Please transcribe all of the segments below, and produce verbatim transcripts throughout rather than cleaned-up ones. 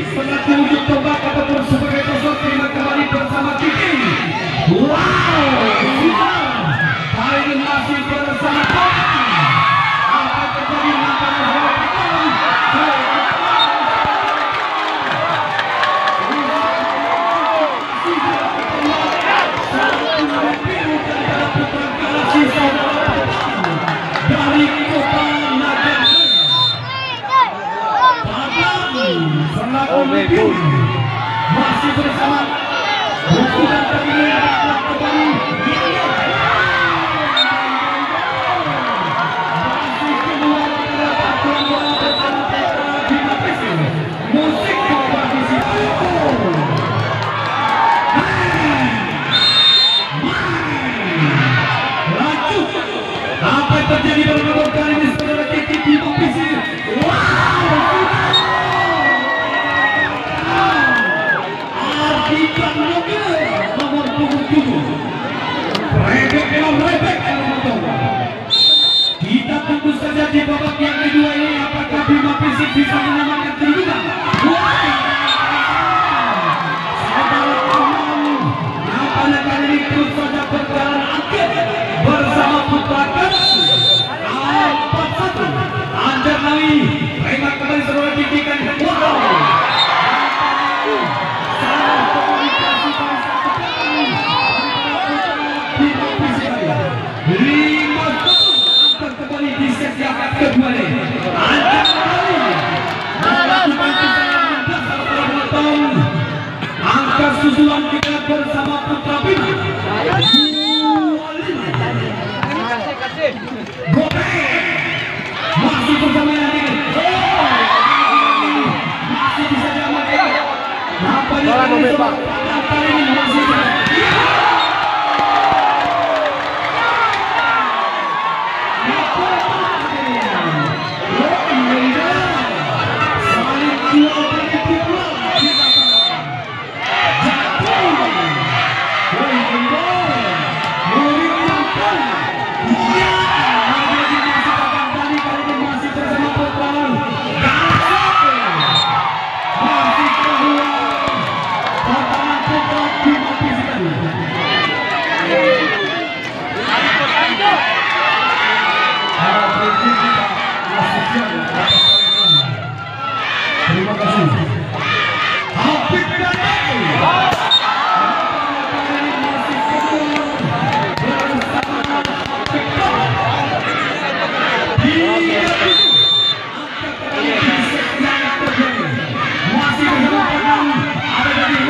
selaku ujung tombak ataupun sebagai sosok terima kembali bersama Kiki. Wow, kali ini masih bersama Kiki. Apa terjadi antara dua pemain? Dari Kota Naga selaku pemimpin masih bersama buku dan terpilih adalah kembali masih kedua adalah pakuan bola bersama Petra Bima Pesi. Musik kompetisi lanjut. Apa yang terjadi dalam nomor kali ini saudara Kiki Bima Pesi? Wow, Artikan nomor punggung tujuh rebek dalam rebek kita tunggu saja di babak yang kedua ini apakah Bima Pesi bisa menyelamatkan kedudukan. Saudara teman, nampaknya kali ini terus saja berjalan angket bersama Putra Ganas empat satu. Anjar Nawi remak kembali saudara Kiki kan. Wow, lima akan kembali di set yang kedua ini. Anjar Nawi angka susulan kita bersama Putra Bima. Masih bersama yang ini. Masih bisa diamankan. Nampaknya kali ini masih terima kasih. Habib Dani. Masih ada dari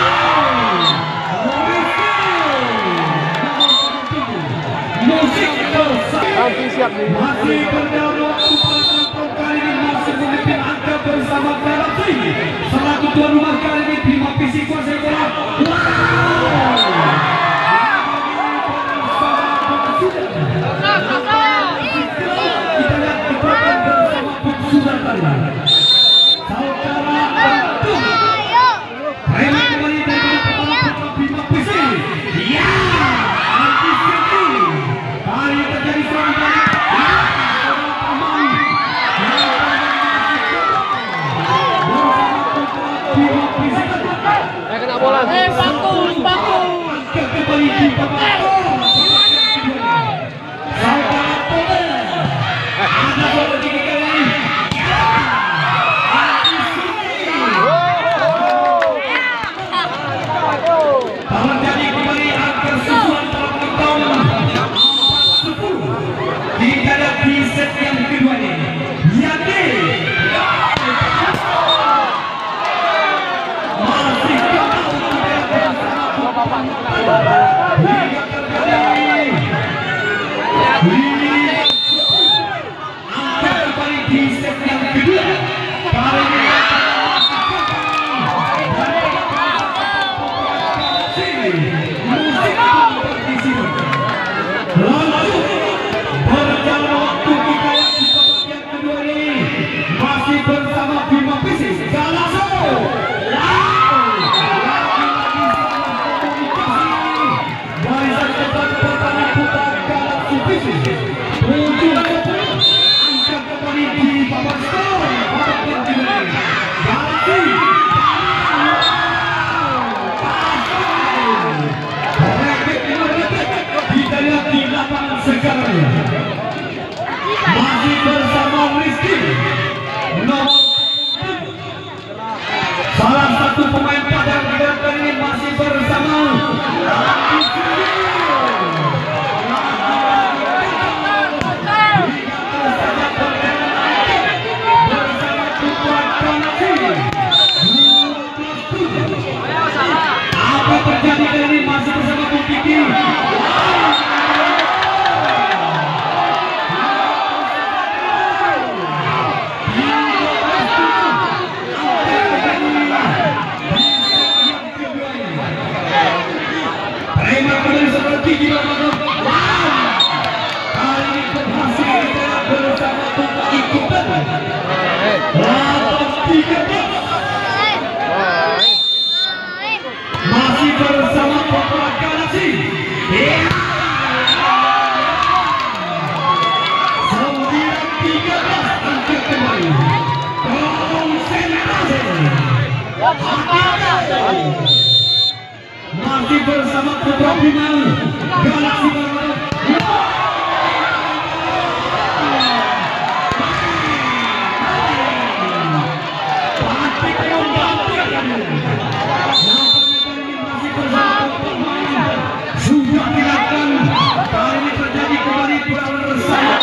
musik masih berdalam kali ini masih memimpin angka bersama Galaxy selaku tuan rumah kali ini Bima Pesi kuasai bola. Kita lihat kekuatan bersama Sudah Tanda saudara Antum remak kembali dari pertama Bima Pesi. Ya, antisipasi kali terjadi serangan. Kena bola. Eh, paku, paku. Kembali di babak. Ada bola tiga kali. Tahun jadi kembali akan susulan dalam tahun sepuluh. Kita lihat di set yang kedua ini. Yati. Masih bersama Bima Pesi. Galaxy. Wow. satu pemain Padang Gigant kali ini masih bersama apa terjadi kali ini masih bersama Bung Kiki. Terima kasih seperti gila banget. Kali ini berhasil kita bersama Bung ikutan. Lawan tiga belas. Masih bersama Papa Galaxy. sembilan tiga belas angkat kembali. Konsentrasi. Masih bersama putra final Galaxy Barbados. Pantik membanting. Masih bersama pemain sudah dilakukan. Kali ini terjadi kembali bersama.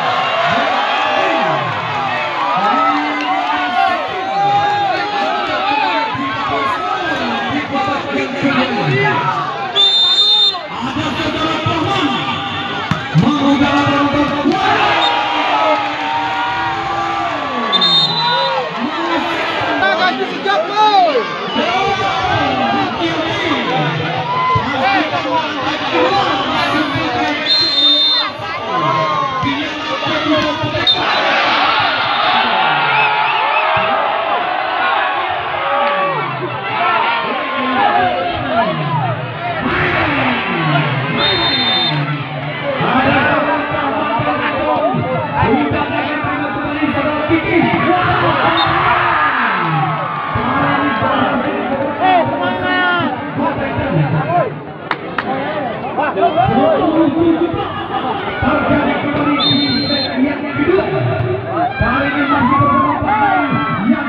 Ada saudara Paman mengudara Ganti sejak gol. terjadi kembali di set yang kedua. Kali ini masih bersama pemain yang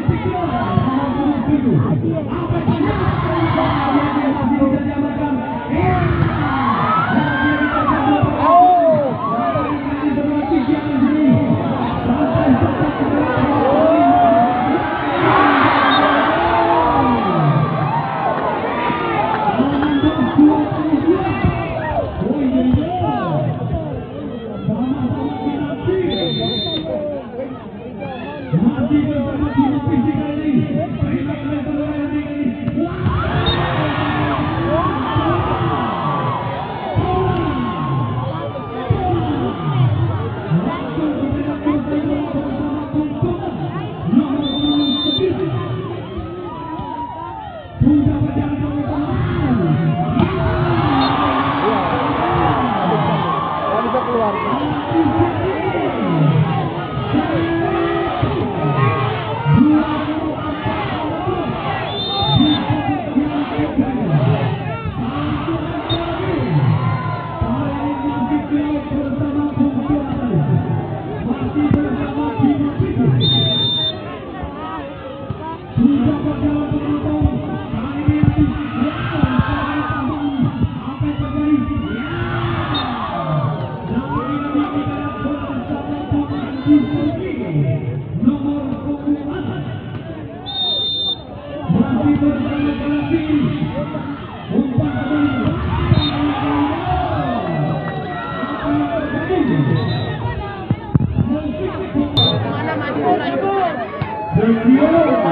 Sesio